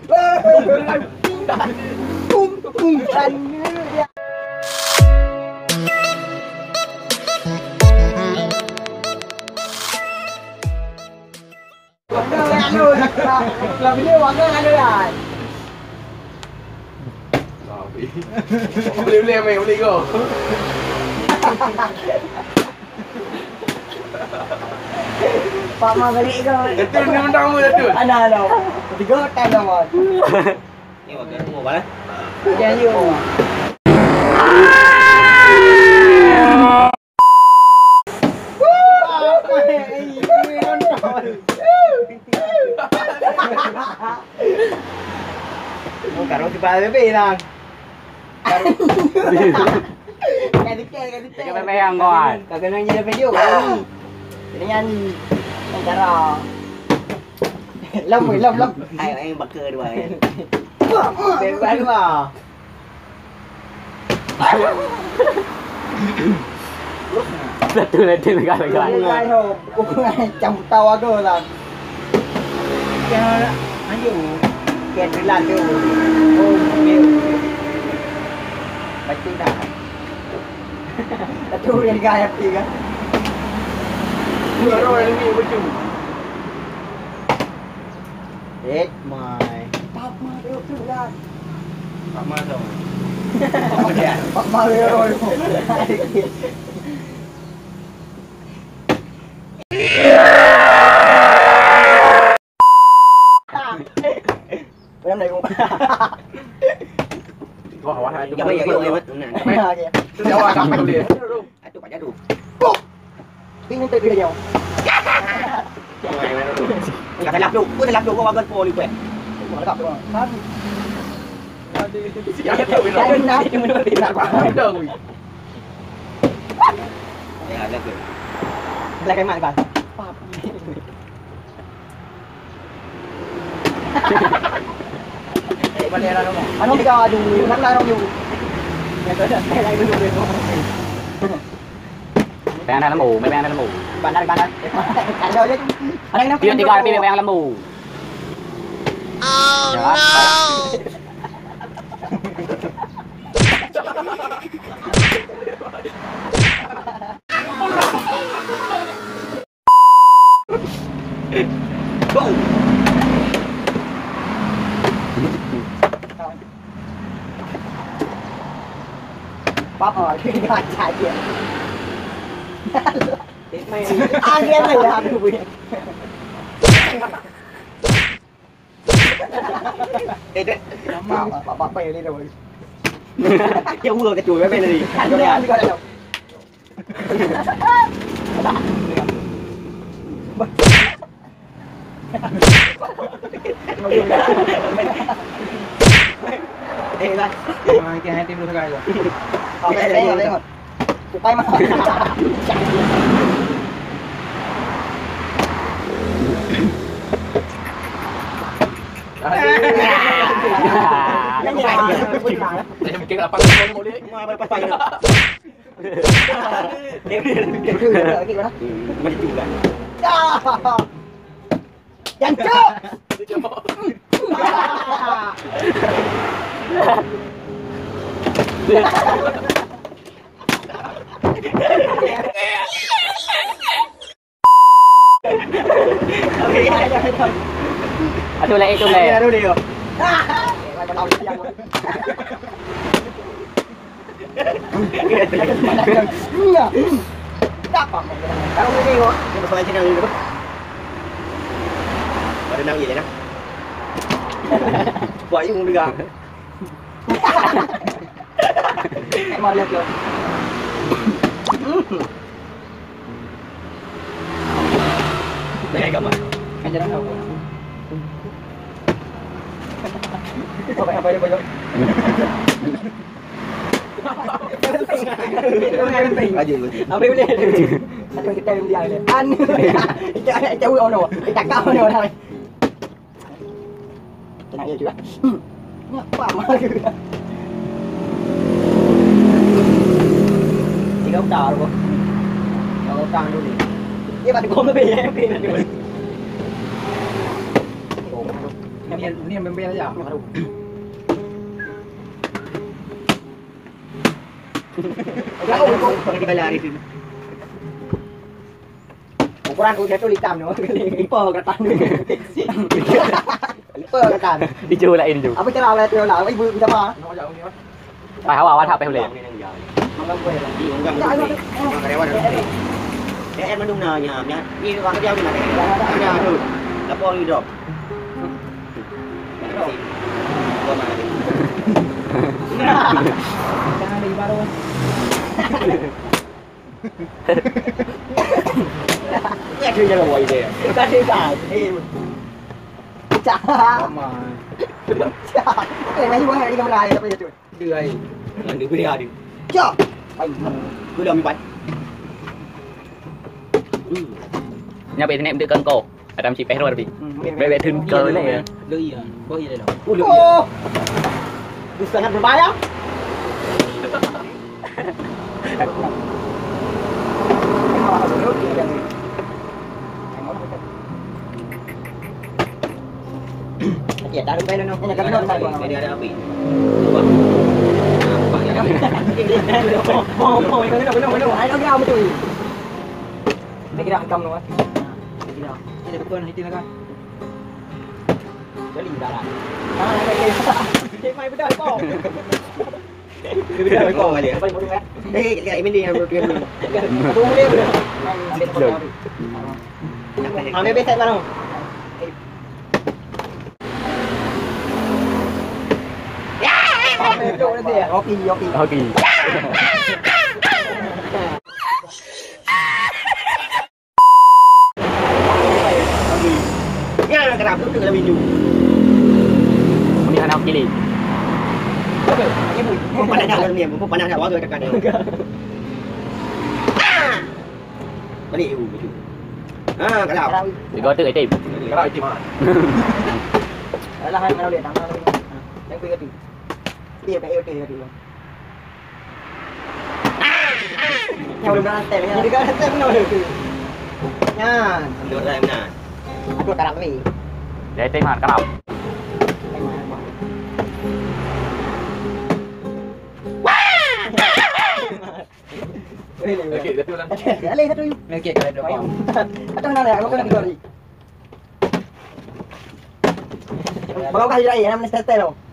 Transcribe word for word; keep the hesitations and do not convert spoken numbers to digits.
Tung tung kan. Anu, lah video warna anu dah. Boleh boleh main boleh kau. Pak Mak balik kau. Betul ni mentang mu betul. Ana ada. Tiga time dah mak. Ni waktu tu apa? Jangan you. Oh, karo di bawah bebe lang. Kadikel, kadikel. Kaya may yang kawan. Kagak nanya video kau. Ini nyanyi. Cara. Lom, lom, lom. Ai ai bakar dua. Bebas dua. Betul betul negara kawan. Ai ho, aku jam tahu aku lah. Kaya ayo. Kaya bilang tu. Oh, meu. Baca dah. Tapi yang gaya tiga. Dua orang ni betul. It my. Pak Ma duduk tu lah. Tak masuk. Apa dia? Pak Ma duduk. Em này cũng Kau awak ada. Ya ya ya. Nah. Tu dia awak tak boleh. Aduh banyak tu. Pin nanti dia jauh. Enggak ada laptop. Gua ada laptop gua bagal poli gue. Mau lengkap tu. Kan. Siapa tahu ni. Ada nak menurut dia nak. Ada wui. Ya ada tu. Belakang mak kan. Balik lah rumah. Ano kita adu, nak larang you. Ya tu dah. Saya lagi dulu dulu. Bayang dalam lembu, bayang dalam lembu. Bandar bandar. Ada je. Ada yang Tiga tiga tapi bayang lembu. Oh no. Bau. Papa, kita baca dia. Ah, dia lah yang aku punya. Eh tu. Mama, papa apa yang dia dah. Yang mula ke tu, apa ni? Ada yang juga ada. Eh lah. Mai ke hati dulu sekali. Oke, tengok, tengok. Sukai mah. Saya fikir apa kau boleh. Mau apa apa ni? Macam tu kan. Jancuk. Aduh lah itu leh. Aduh dia. Macam tahu siang. Enggak. Tak apa. Kalau ni tengok, Dia pasal macam ni tu. Ada nang ye dah. Buat you juga. mau lihat lo. Baik gambar. Kan jangan tahu. Apa apa dia banyak. Aja. Apa boleh? Ada kita yang dia ni. An. Kita jauh ono. Kita kau ono dah. Tenang ya juga. Ni apa mah juga. Tiga utar kok. Kalau utang dulu. Dia pada gom lebih ya, lebih dulu. Ini ini yang bembel aja. Pakai tiga lari tu. Ukuran udah tuh hitam no. Lipa kata ni. Lipa kata. Đi chưa lại đi chưa. Apa cara awak tu lah, ibu kita mah. Nó jauh ni. Phải hao vào thápไปเลย Enggak boleh. Karyawan. Ya em menung na ya. Ni orang kerja di mana? Ya tu. Lapor ni drop. Jangan di baru. Ya tu jalan boy dia. Tadi kan. Cak. Sama. Cak. Eh, mai buat hari kamera ya tapi tu. Dia ai. Nanti gue dia ada. Cak. Gue dah ambil. nhà bị nệm tự cân cổ ở trong chị bé rồi bị bé bé thun cơ này Lưỡi à. Có gì đây đâu. Oh. Bisa sangat berbahaya. Okey, dah sampai dah. Ini kan dah. Ini ada api. Coba. Nampak ya. Oh, oh, ini kan benar benar. Ayo kau betul. Ini kira angkam tu. Kira. Ini betul ni tinggal kan. Jadi dah lah. Ah, okey. Cek mai betul kau. Dia kau kali. Apa yang boleh? Eh, kita ini dia yang berpikir dulu. Aku boleh boleh. Ambil beset mana? Oke, oke. Oke. Ya, kenapa tu kena minum? Ini anak kiri. Kau panas dah ni, kau panas dah waktu dekat dia. Balik u baju. Ah, kalau. Thì có tự ấy tìm. Cái này tìm hả? Là hai nào để đằng nào đây. Đang quy cái gì? Tiếp cái yêu tiền thì luôn. Nhau đừng ra tèm nha. Đừng ra tèm nào được. Nha. Được rồi em nè. Aku tak nak beli. Để tìm hạt cá mập. Okey, betul lah. Alih satu. Okey, kalau ada apa. Atau nak aku nak tidur ni. Bawa kasih raya nama style.